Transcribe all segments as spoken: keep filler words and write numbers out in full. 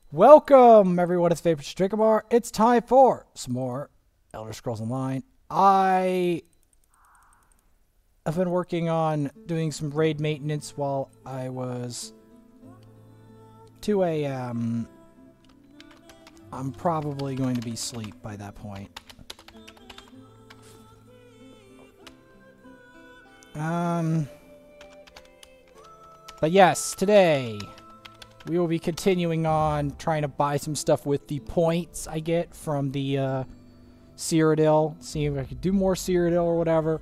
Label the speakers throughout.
Speaker 1: Welcome, everyone. It's Vapor Strickamar. It's time for some more Elder Scrolls Online. I have been working on doing some raid maintenance while I was two A M I'm probably going to be asleep by that point. Um, but yes, today we will be continuing on trying to buy some stuff with the points I get from the uh, Cyrodiil. See if I could do more Cyrodiil or whatever.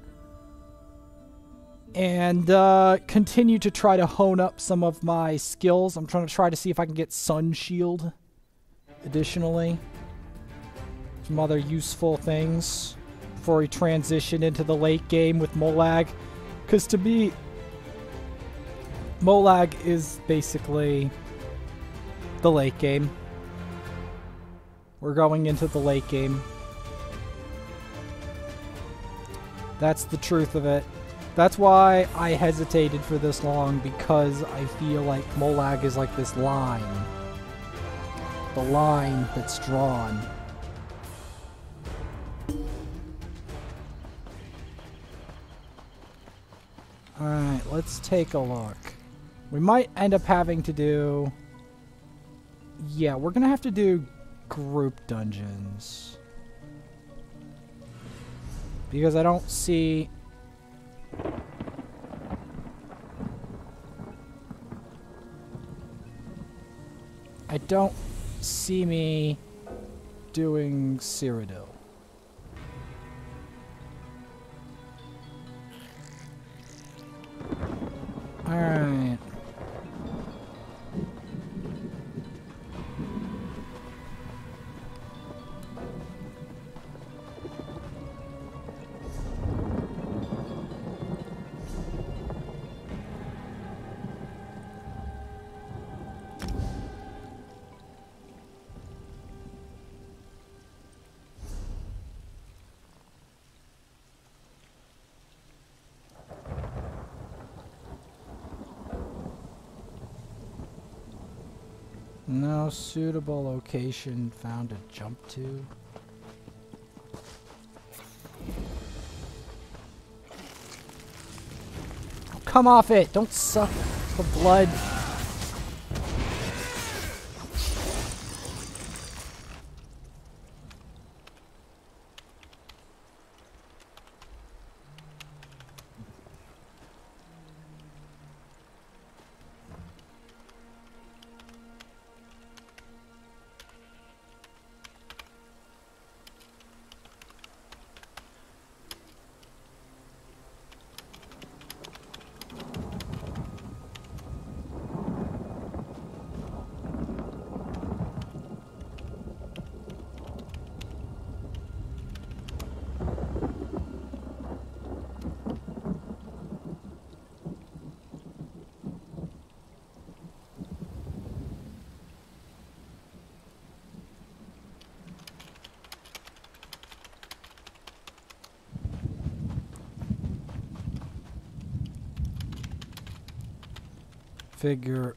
Speaker 1: And uh, continue to try to hone up some of my skills. I'm trying to try to see if I can get Sun Shield additionally. Some other useful things before we transition into the late game with Molag. Because to me, Molag is basically the late game. We're going into the late game. That's the truth of it. That's why I hesitated for this long, because I feel like Molag is like this line. The line that's drawn. Alright, let's take a look. We might end up having to do... Yeah, we're gonna have to do group dungeons. Because I don't see... I don't see me doing Cyrodiil. Alright. No suitable location found to jump to. Oh, come off it! Don't suck the blood. Figure.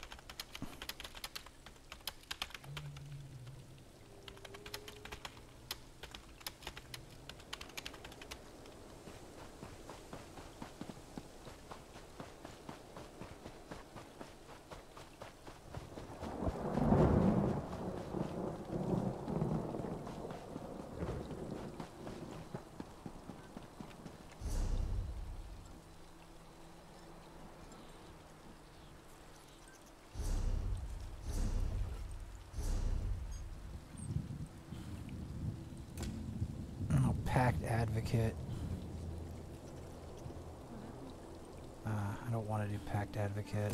Speaker 1: Pact Advocate. Uh, I don't want to do Pact Advocate.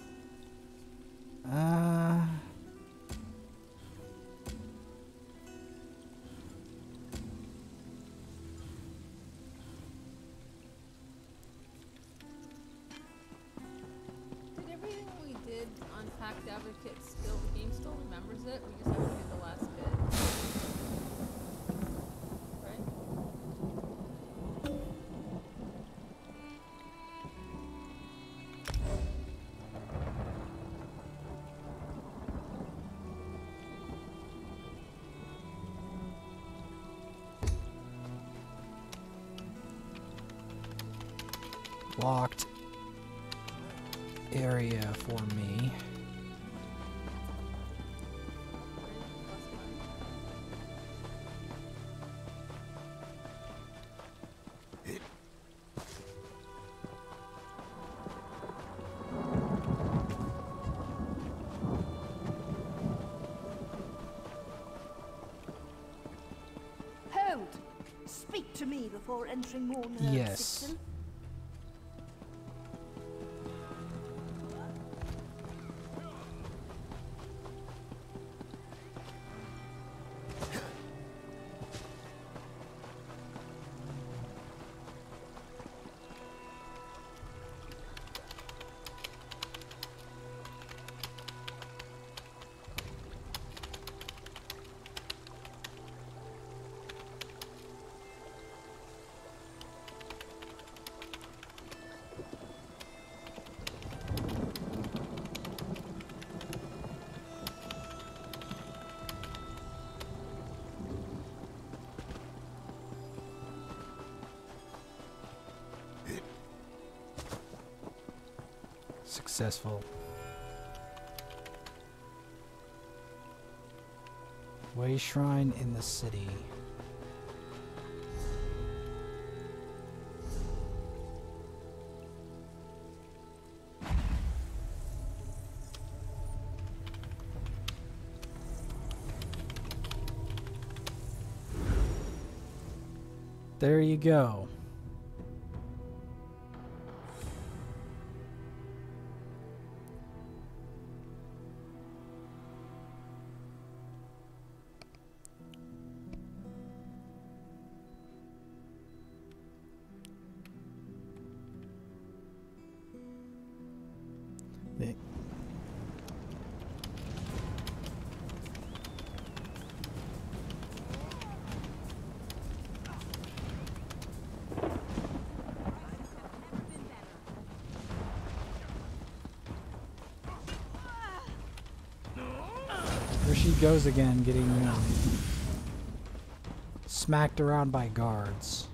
Speaker 1: Uh...
Speaker 2: Did everything we did on Pact Advocate still, the game still remembers it? We just have to do the last bit. Right?
Speaker 1: locked area for me.
Speaker 3: Hold! Speak to me before entering more nerve
Speaker 1: Yes.
Speaker 3: Citadel.
Speaker 1: Successful. Way Shrine in the city. There you go. The- There she goes again, getting um, smacked around by guards.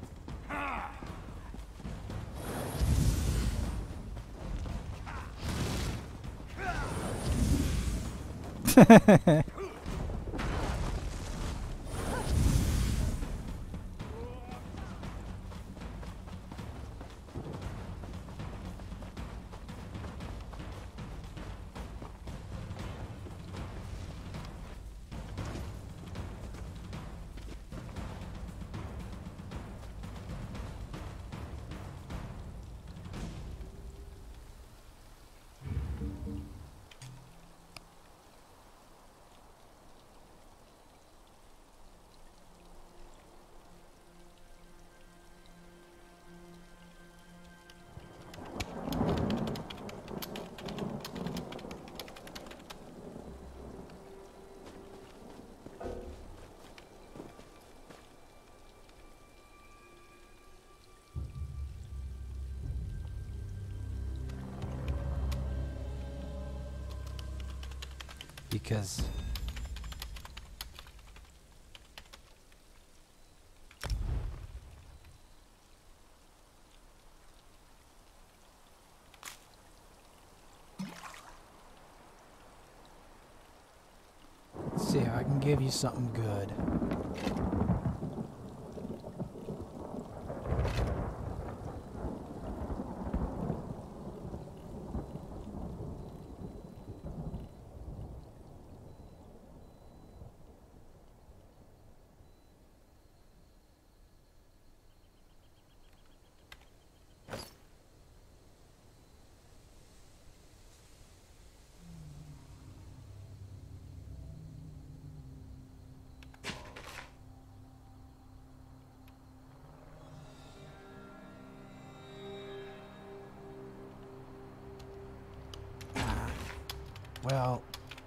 Speaker 1: Because let's see if I can give you something good. Well,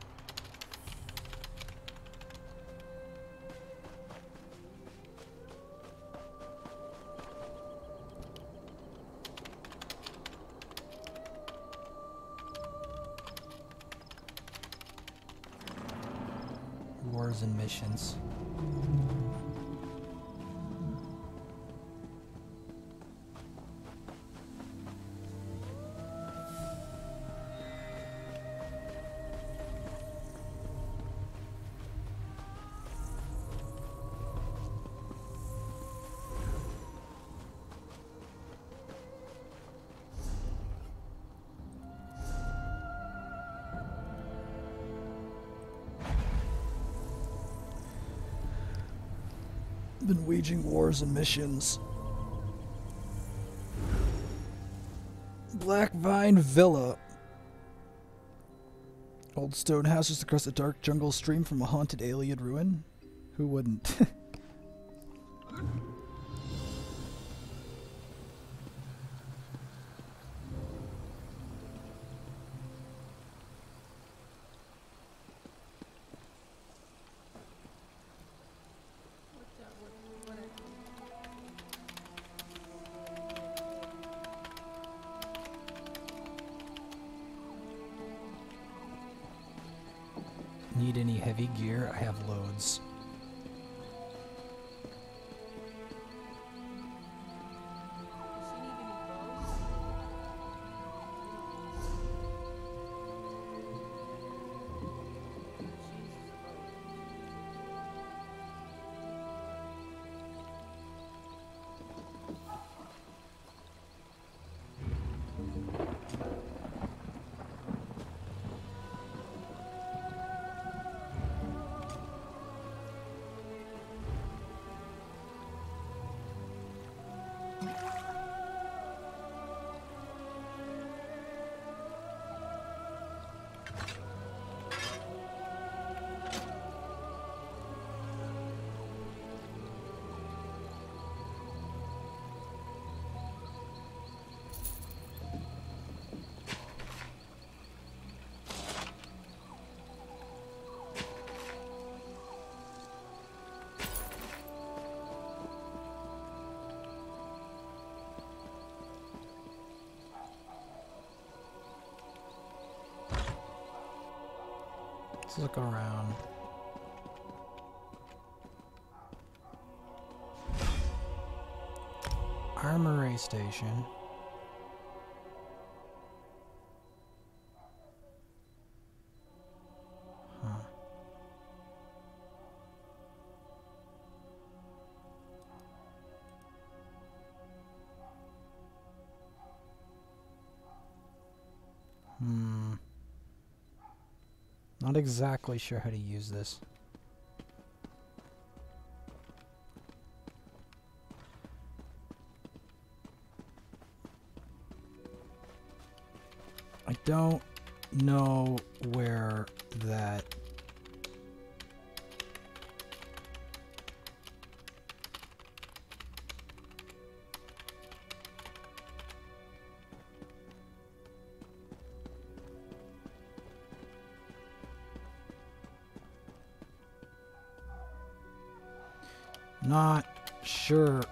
Speaker 1: wars and missions. Been waging wars and missions. Black Vine Villa. Old stone houses across the dark jungle stream from a haunted alien ruin. Who wouldn't? Need any heavy gear? I have loads. Let's look around. Armory station. Huh. Hmm. Not exactly sure how to use this. I don't know where that Not sure.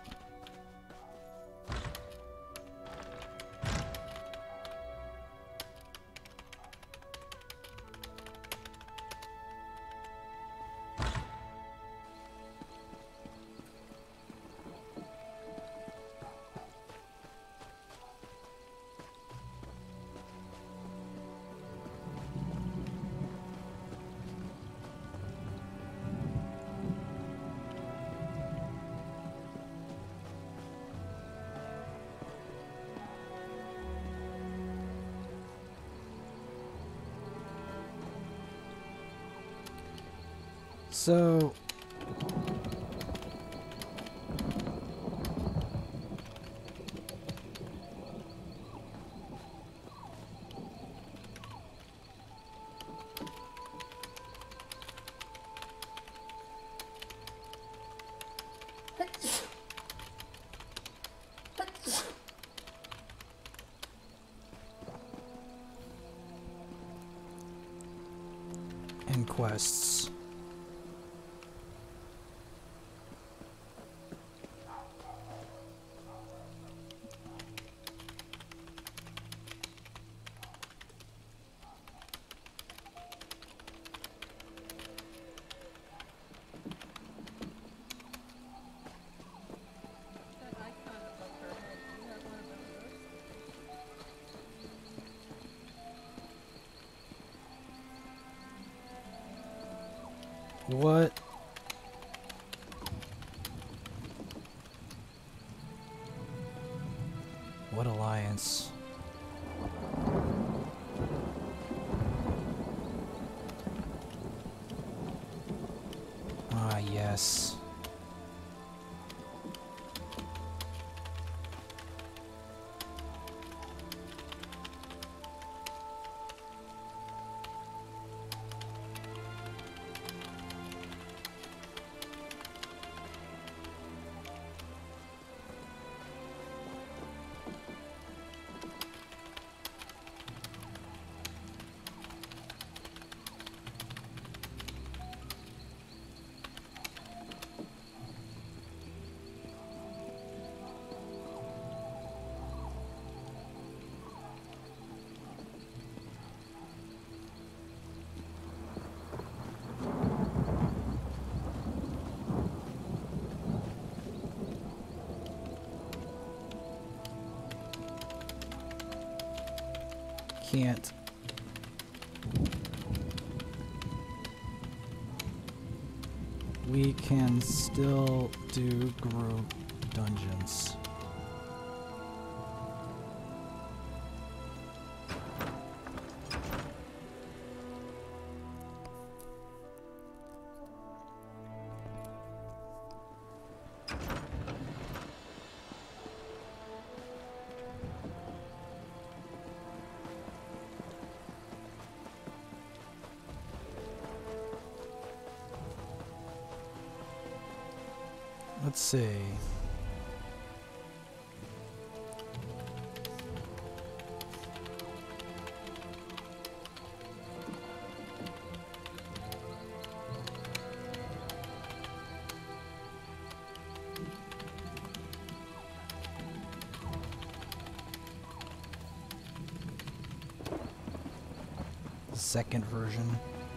Speaker 1: So and quests.
Speaker 2: That icon above her head, do you have one of those?
Speaker 1: What? What alliance? Ah, yes. can't. We can still do group dungeons. Let's see. The second version.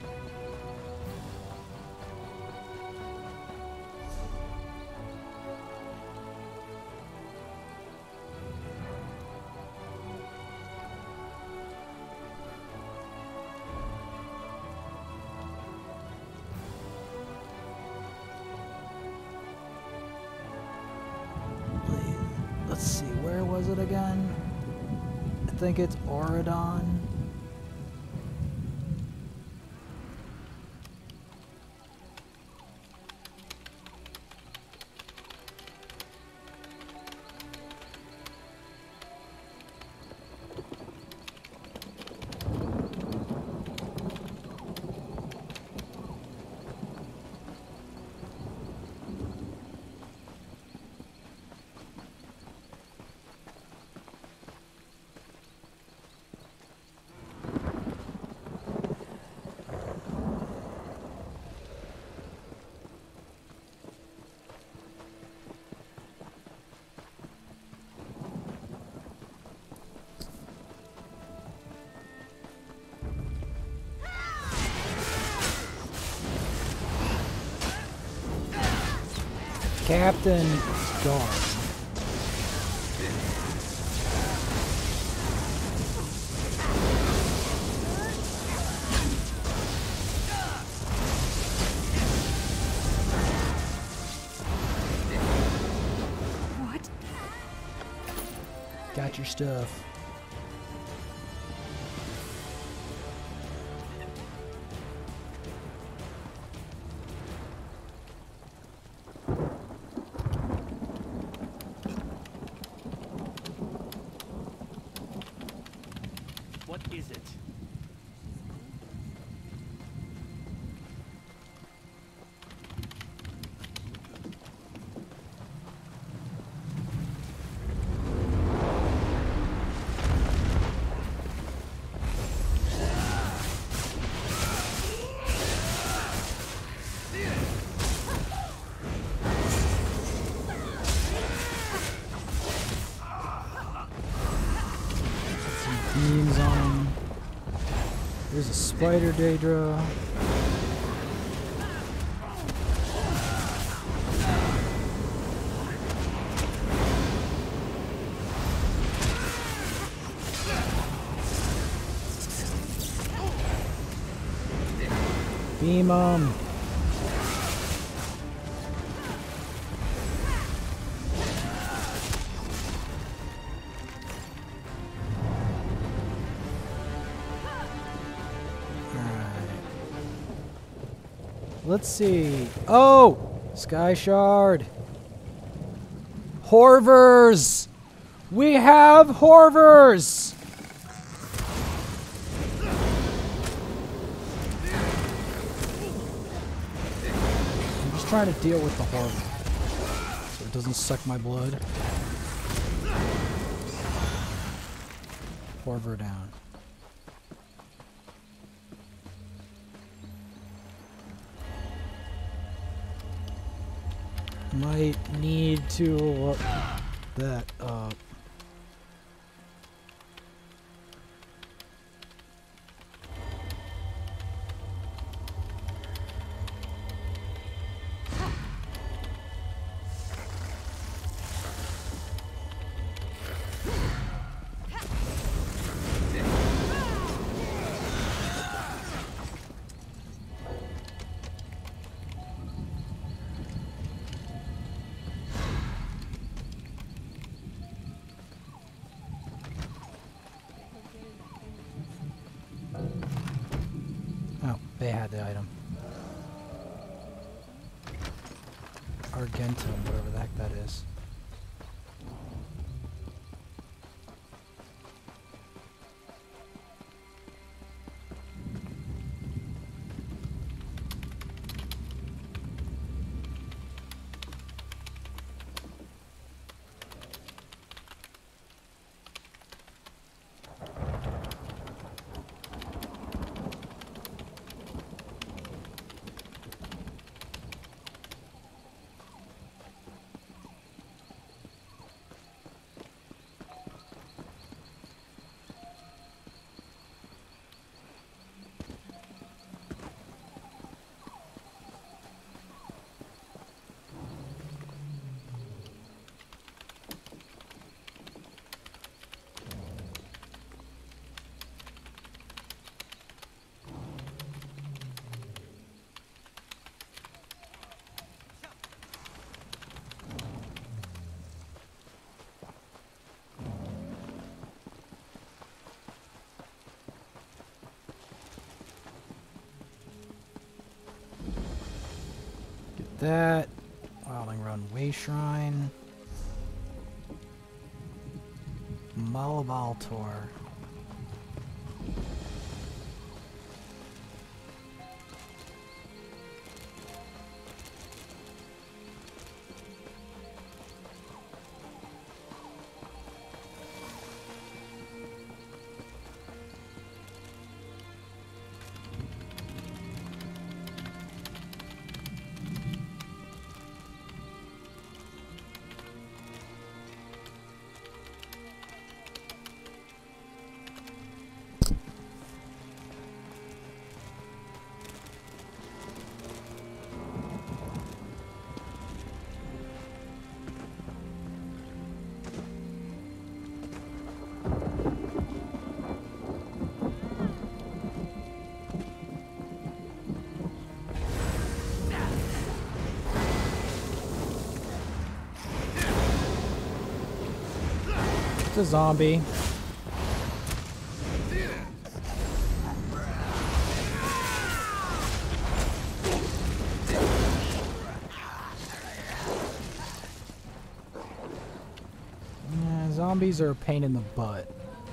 Speaker 1: Let's see, where was it again? I think it's Auradon. Captain Guard.
Speaker 3: What?
Speaker 1: Got your stuff.
Speaker 4: What is it?
Speaker 1: Beams on him. There's a spider Daedra. Beam him. Let's see. Oh! Sky Shard. Horvers! We have Horvers! I'm just trying to deal with the Horver so it doesn't suck my blood. Horver down. Might need to look that up. They had the item. Argentum, whatever the heck that is. That Wilding Run Way Shrine, Malabal Tour. It's a zombie. Yeah, zombies are a pain in the butt.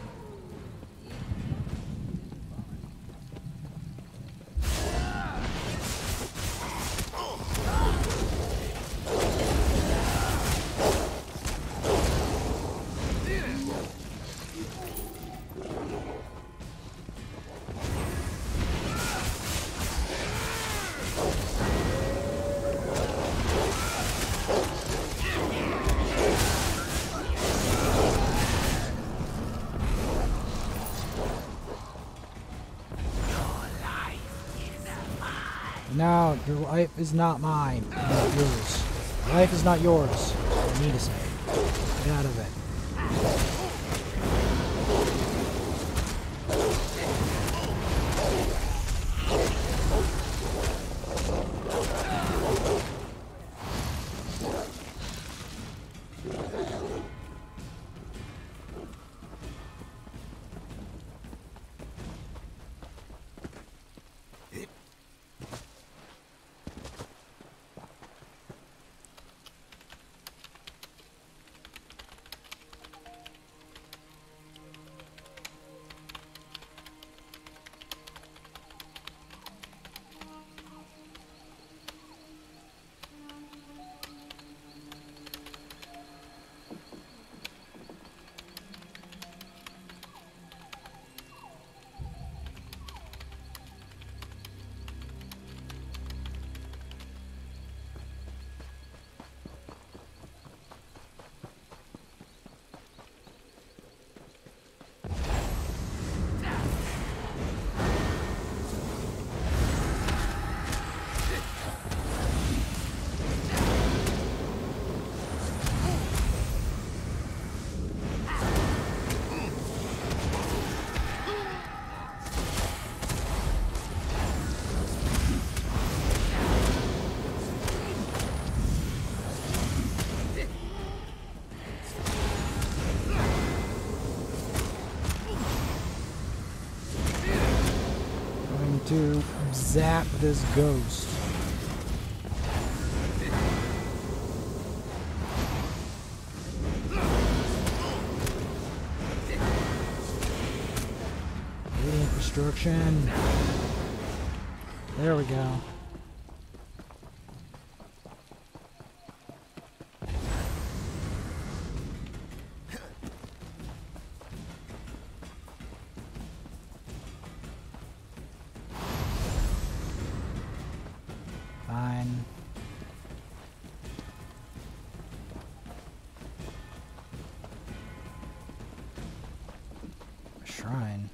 Speaker 1: No, your life is not mine. Not yours. Life is not yours. I need to say. Get out of it. zap this ghost. Radiant destruction. There we go. Fine. A shrine.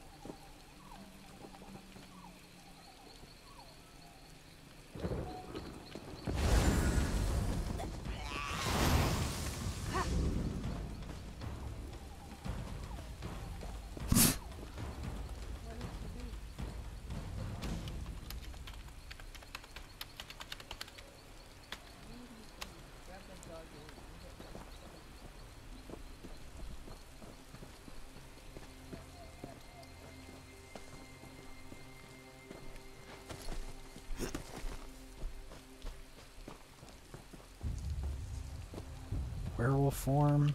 Speaker 1: Werewolf form.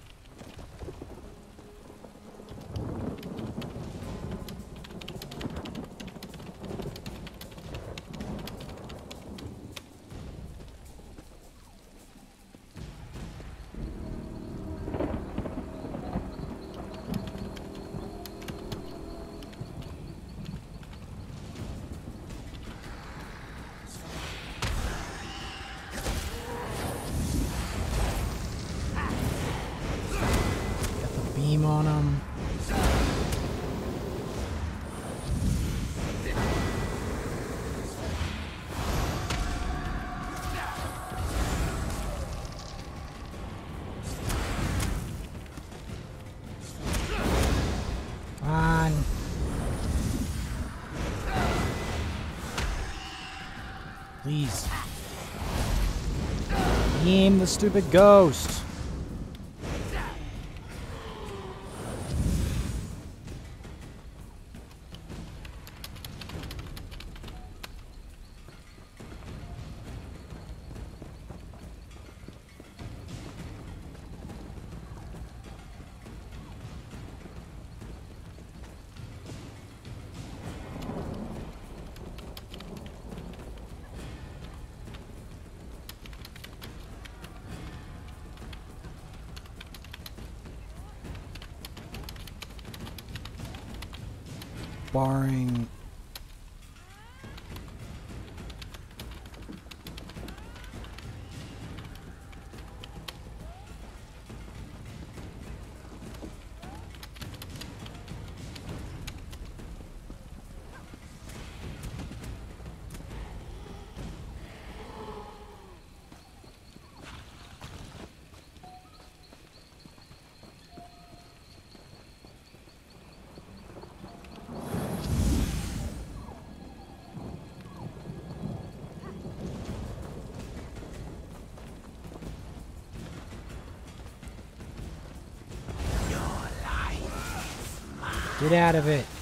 Speaker 1: Beam on him. On. Please. Beam the stupid ghost. Barring get out of it.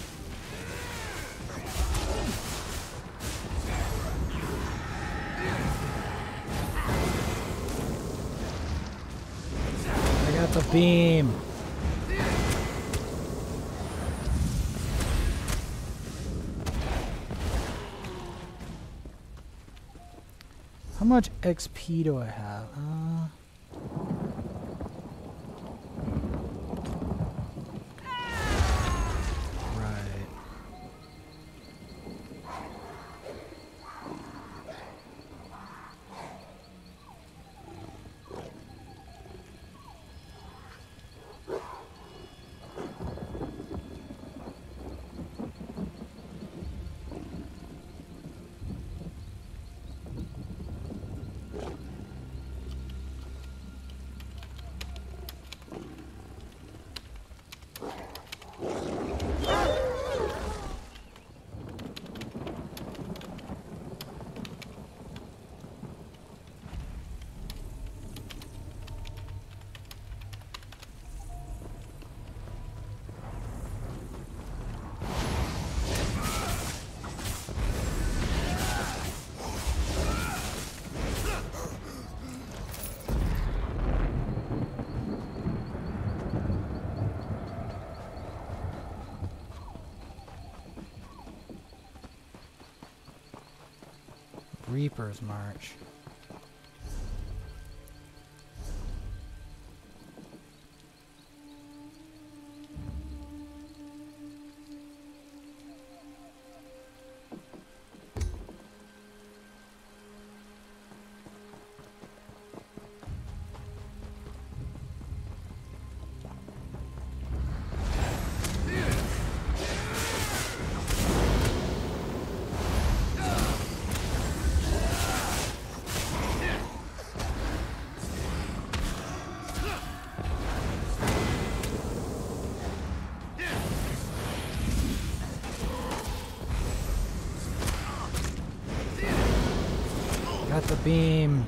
Speaker 1: I got the beam. How much X P do I have? Uh, right. Reaper's March. Got the beam.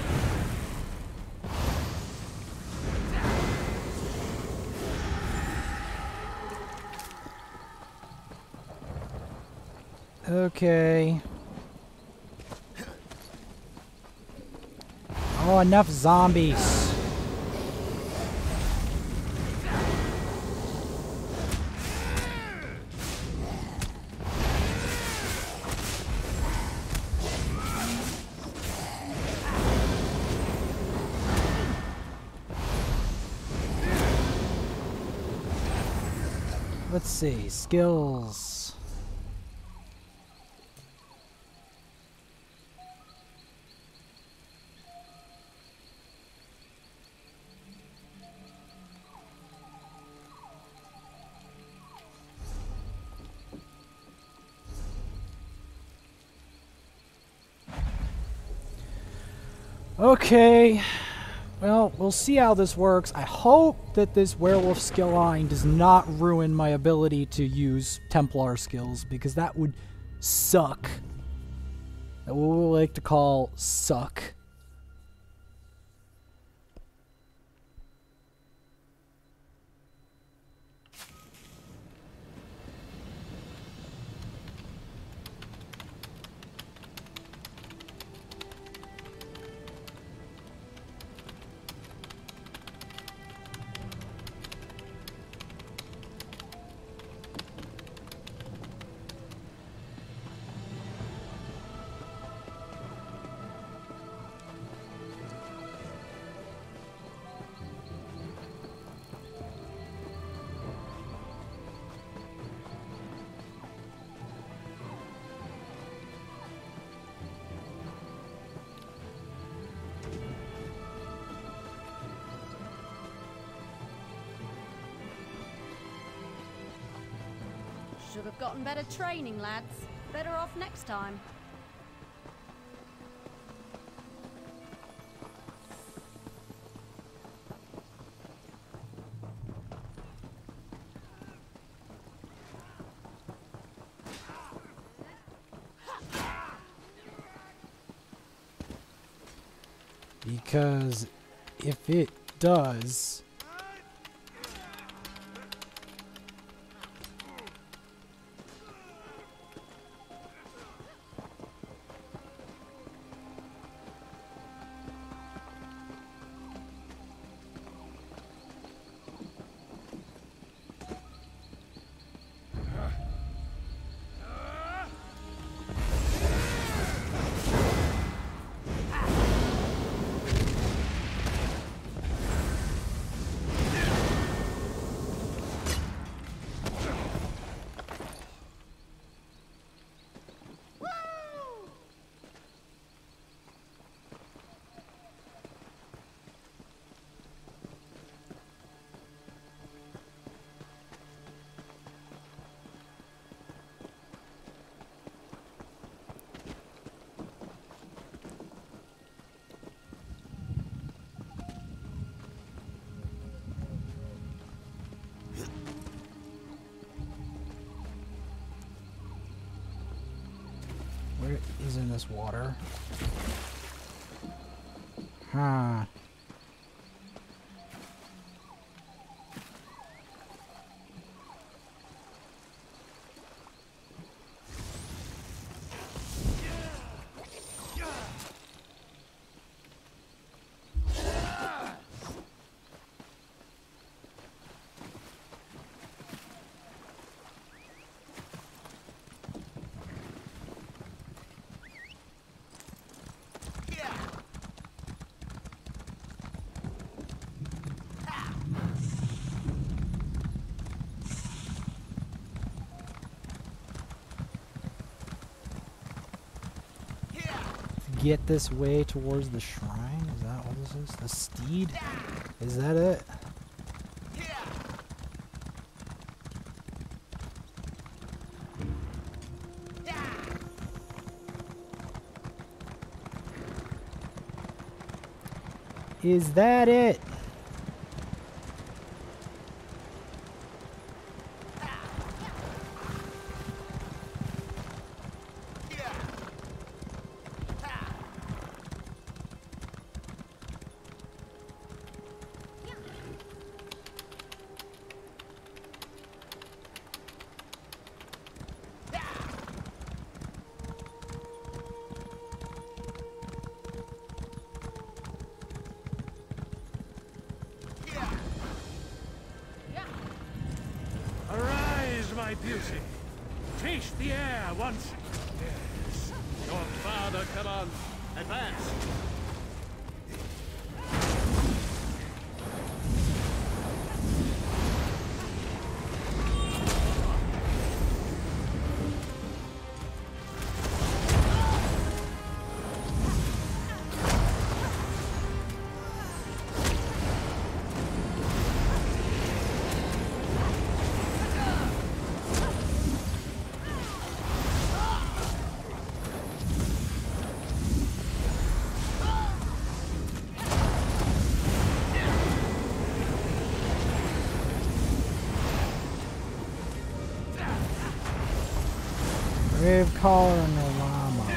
Speaker 1: Okay. Oh, enough zombies. Let's see, skills. Okay. Well, we'll see how this works. I hope that this werewolf skill line does not ruin my ability to use Templar skills, because that would suck. That what we like to call suck.
Speaker 5: Should have gotten better training, lads. Better off next time.
Speaker 1: Because if it does... Where is in this water? Huh. get this way towards the shrine? Is that what this is? The steed? Is that it? Is that it?
Speaker 4: Arise, my beauty. Taste the air once. Yes. Your father commands. Advance.
Speaker 1: Grave Caller and the llama.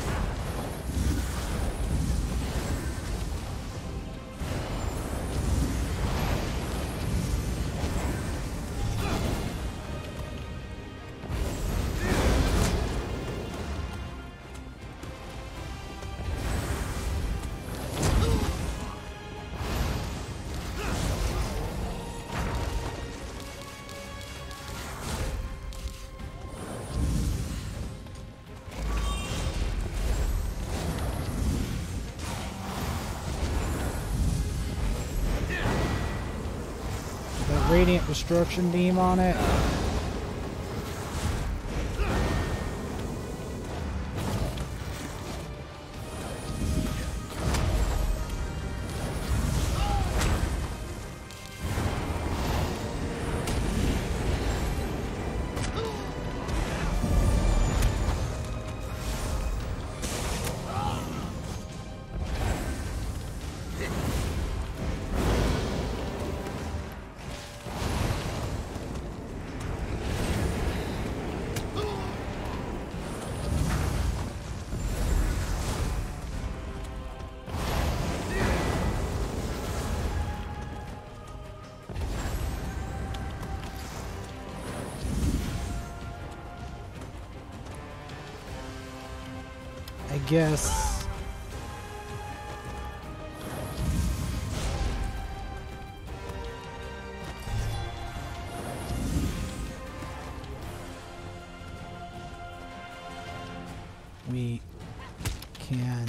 Speaker 1: That radiant destruction beam on it. I guess. We can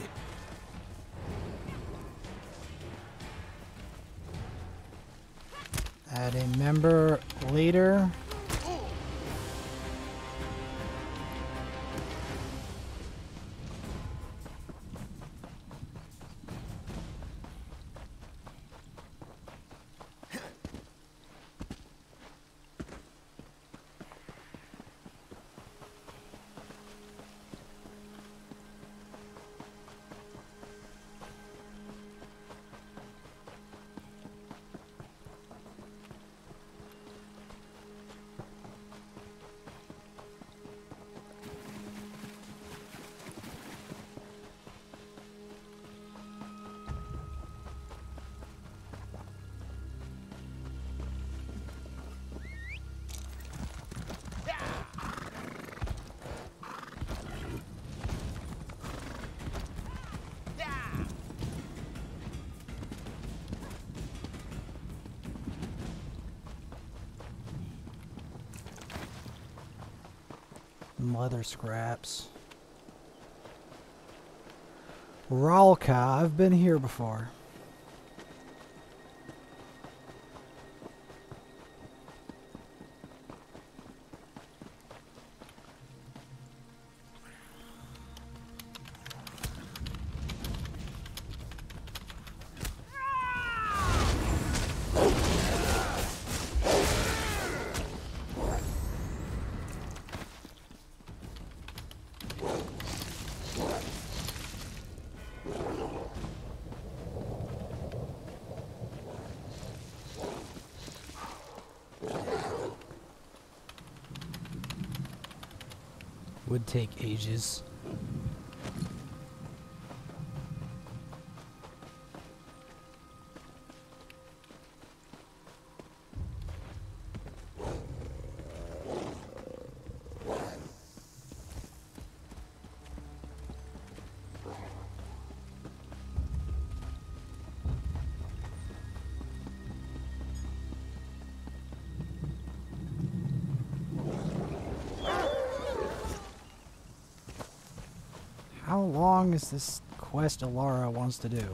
Speaker 1: add a member later. Leather scraps. Ralka, I've been here before. would take ages. How long is this quest Alara wants to do?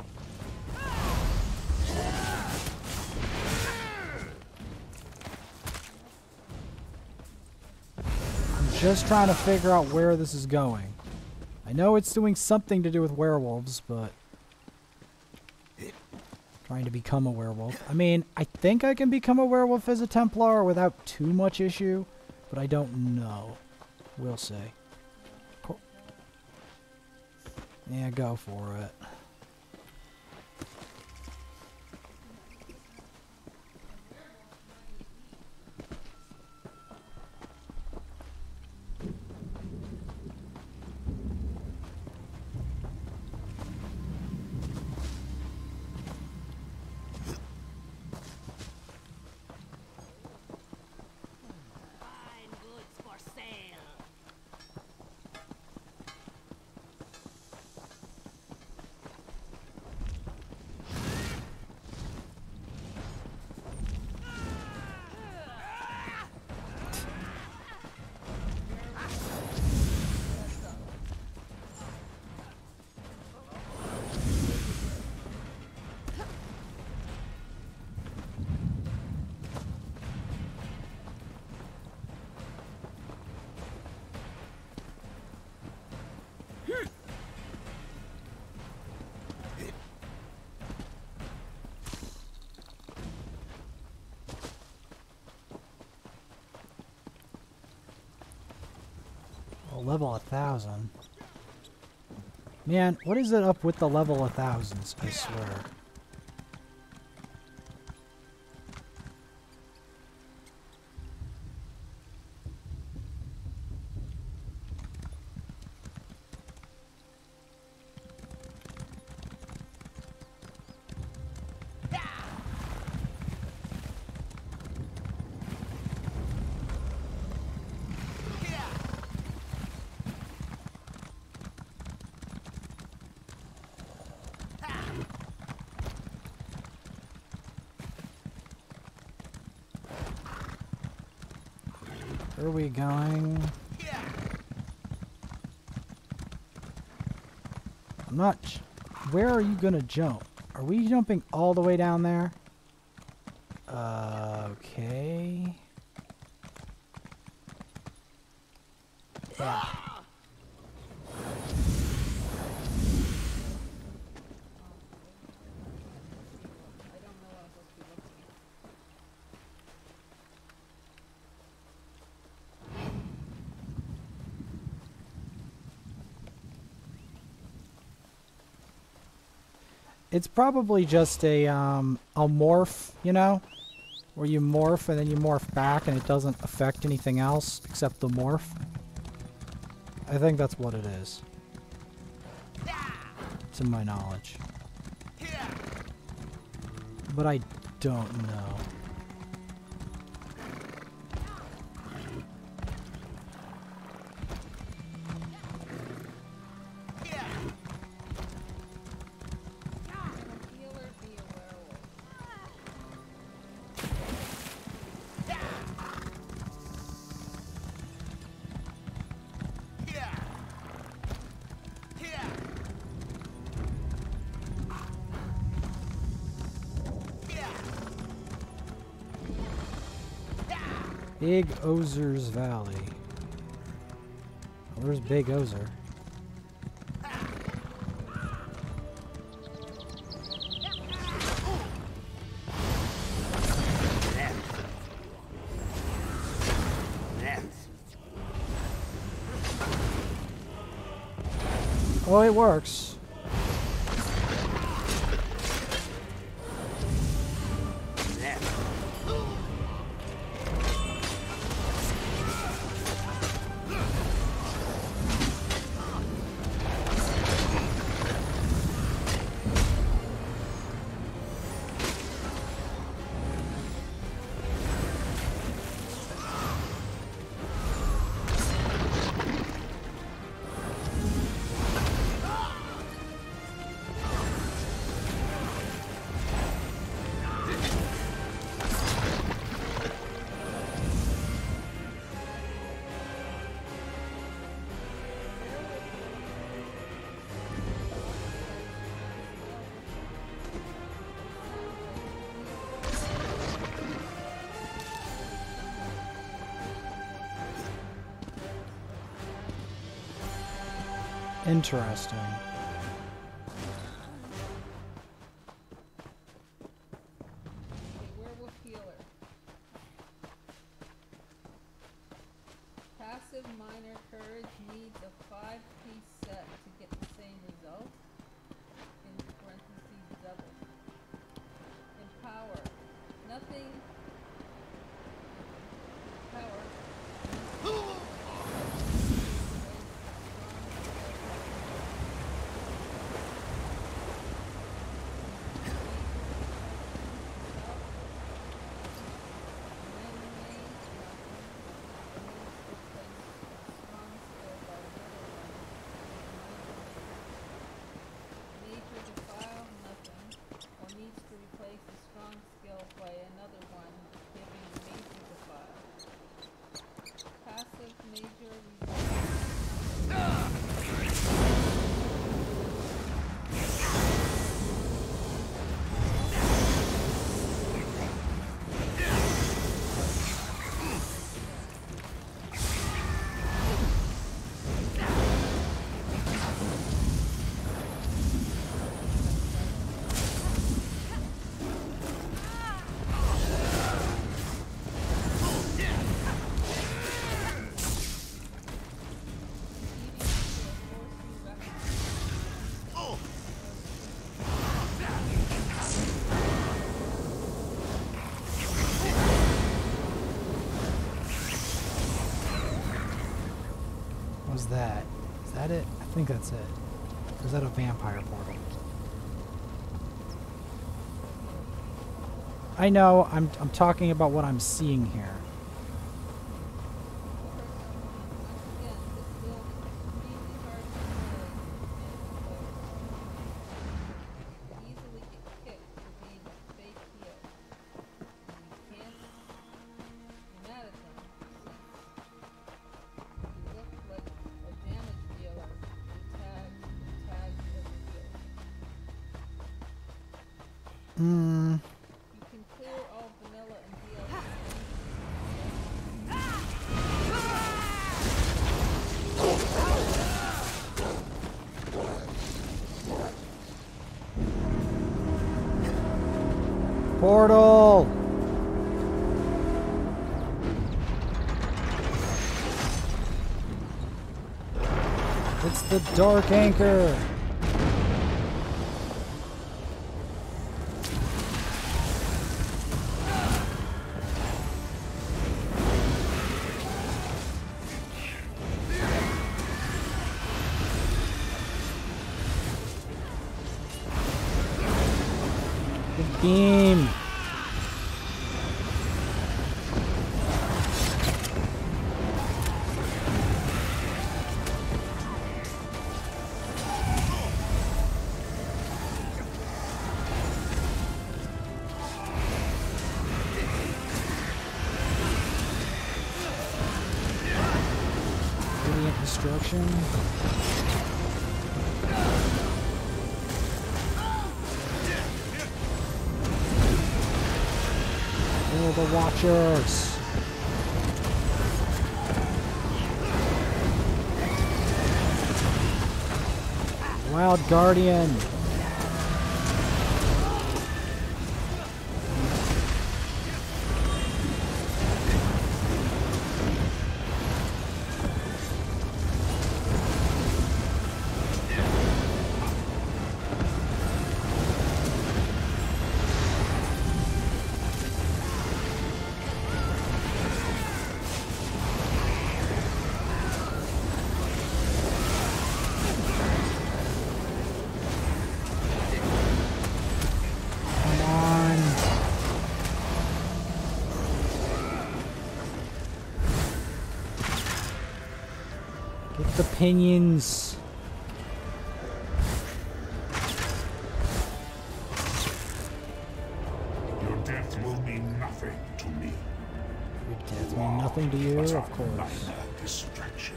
Speaker 1: I'm just trying to figure out where this is going. I know it's doing something to do with werewolves, but... trying to become a werewolf. I mean, I think I can become a werewolf as a Templar without too much issue, but I don't know. We'll see. Yeah, go for it.
Speaker 3: Fine goods for sale.
Speaker 1: Level a thousand. Man, what is it up with the level of thousands, I swear. Where are we going? I'm not... sh- Where are you gonna jump? Are we jumping all the way down there? Uh, okay. Yeah. It's probably just a, um, a morph, you know? Where you morph and then you morph back and it doesn't affect anything else except the morph. I think that's what it is. To my knowledge. But I don't know.
Speaker 2: Healer be a werewolf.
Speaker 1: Big Ozer's Valley. Oh, there's Big Ozer. Oh, it works. Interesting.
Speaker 2: Okay, werewolf healer. Passive minor courage needs a five-piece set to get the same result. In parentheses, double. Empower. Nothing. Power. Nature defile, nothing. Or needs to replace a strong skill by another one, giving major defile. Passive major
Speaker 1: What was that? Is that it? I think that's it. Or is that a vampire portal? I know, I'm I'm talking about what I'm seeing here.
Speaker 2: Again, this build is extremely hard to play. Easily get kicked for being a fake heel. And you can't be mad at them since you look like a damage dealer who tags tags every kill.
Speaker 1: Hmm.
Speaker 2: You can clear all vanilla and D L C.
Speaker 1: Portal! It's the Dark Anchor! The beam! Radiant destruction. Oh, the Watchers! Wild Guardian! Come on! Get the pinions!
Speaker 6: Your death will mean nothing to me.
Speaker 1: Your death mean nothing to you,
Speaker 6: But a
Speaker 1: of course.
Speaker 6: minor distraction.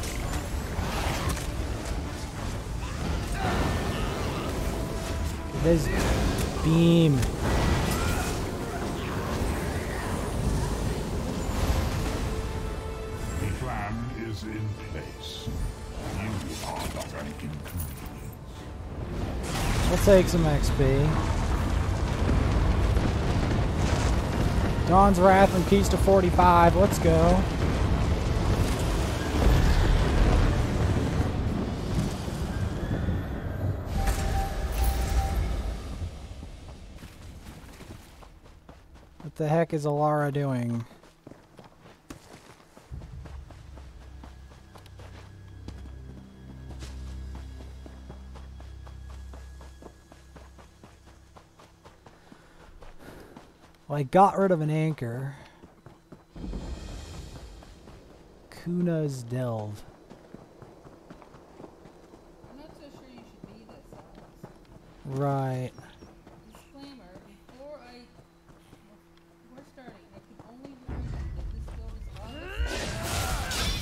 Speaker 1: Did his beam.
Speaker 6: The plan is in place. You are not an inconvenience.
Speaker 1: We'll take some X P. Dawn's Wrath and keys to forty-five. Let's go. What the heck is Alara doing? Well, I got rid of an anchor. Kuna's Delve.
Speaker 2: I'm not so sure you should be this size.
Speaker 1: Right.
Speaker 2: Disclaimer, before I before starting, I can only warn you that this build is obviously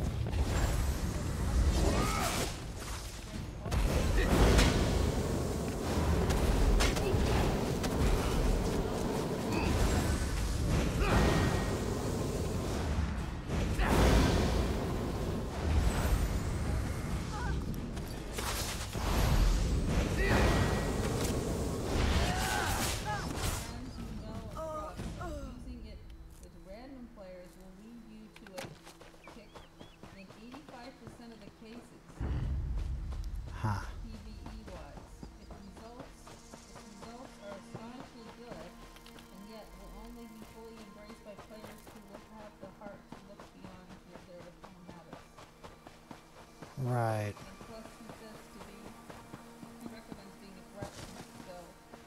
Speaker 1: Huh.
Speaker 2: PvE-wise. Its results, its results are astonishingly good, and yet will only be fully embraced by players who will have the heart to look beyond their, their own habits.
Speaker 1: Right.
Speaker 2: And plus, he says to be, he recommends being aggressive, so.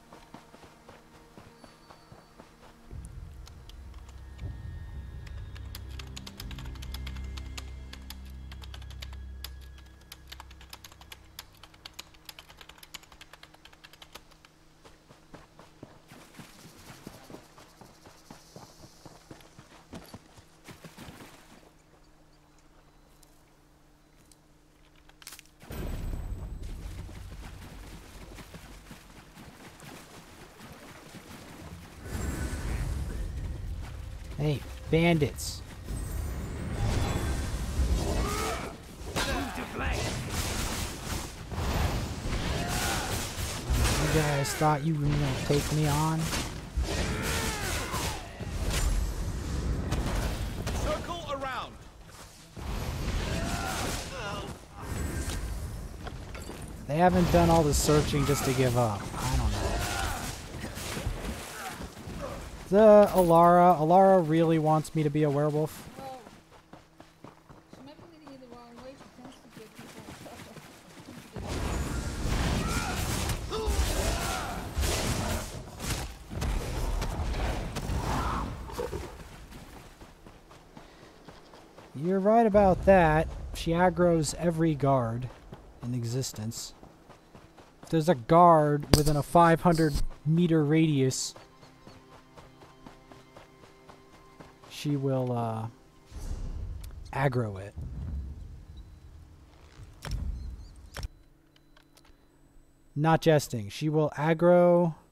Speaker 1: Hey, bandits. You guys thought you were gonna take me on?
Speaker 4: Circle around.
Speaker 1: They haven't done all the searching just to give up. I don't know. The Alara. Alara really wants me to be a werewolf.
Speaker 2: Well, she might be leading you the wrong way. She tends to give people
Speaker 1: You're right about that. She aggroes every guard in existence. If there's a guard within a five hundred meter radius, she will uh, aggro it. Not jesting. She will aggro